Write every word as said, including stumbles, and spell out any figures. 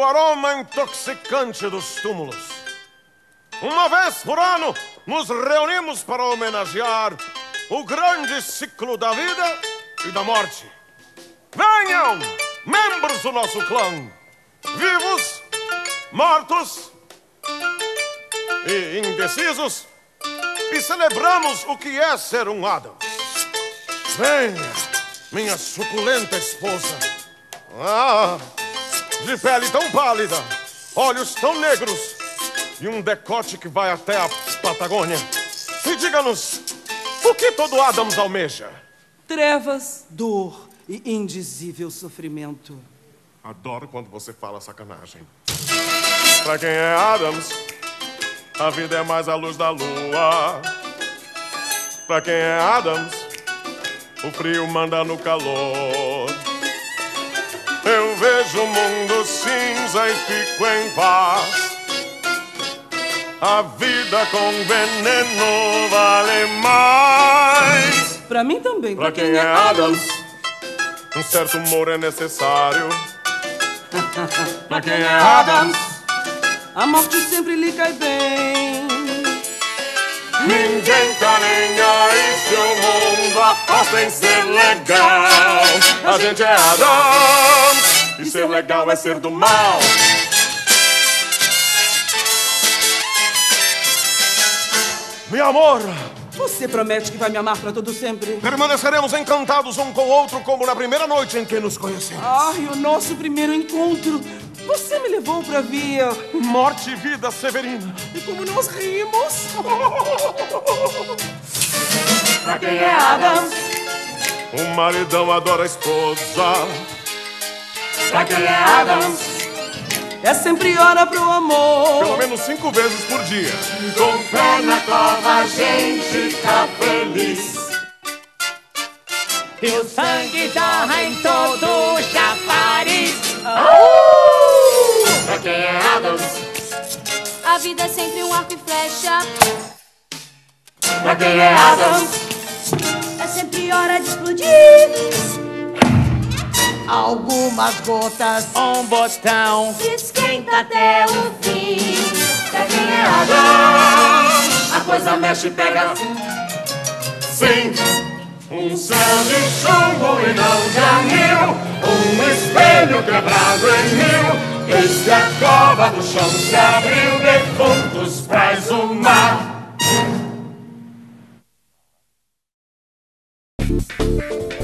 aroma intoxicante dos túmulos. Uma vez por ano, nos reunimos para homenagear o grande ciclo da vida e da morte. Venham, membros do nosso clã, vivos, mortos e indecisos, e celebramos o que é ser um Addams. Venha, minha suculenta esposa. Ah, de pele tão pálida, olhos tão negros e um decote que vai até a Patagônia. E diga-nos, o que todo Addams almeja? Trevas, dor e indizível sofrimento. Adoro quando você fala sacanagem. Pra quem é Addams, a vida é mais a luz da lua. Pra quem é Addams, o frio manda no calor. Eu vejo o mundo cinza e fico em paz. A vida com veneno vale mais. Pra mim também. Pra quem é Addams, um certo humor é necessário. Pra quem é Addams, a morte sempre lhe cai bem. ninguém tá nem aí se o mundo aposta em ser legal. A gente é Addams, e ser legal é ser do mal. Meu amor, você promete que vai me amar pra todo sempre? permaneceremos encantados um com o outro como na primeira noite em que nos conhecemos. Ai, o nosso primeiro encontro. Você me levou pra ver Morte e Vida Severina. E como nós rimos. Pra quem é Addams, O maridão adora a esposa. pra quem é Addams, é sempre hora pro amor. Pelo menos cinco vezes por dia. com pé na cova a gente tá feliz. E o sangue jorra em todo o chafariz. Pra quem é Addams, A vida é sempre um arco e flecha. pra quem é Addams, É sempre hora de explodir. Algumas gotas, um botão. Esquenta até o fim. pra quem é Addams, a coisa mexe e pega. Sim, um céu de chumbo e não de anil, um espelho quebrado em mil. Eis que a cova do chão se abriu, defuntos pra exumar.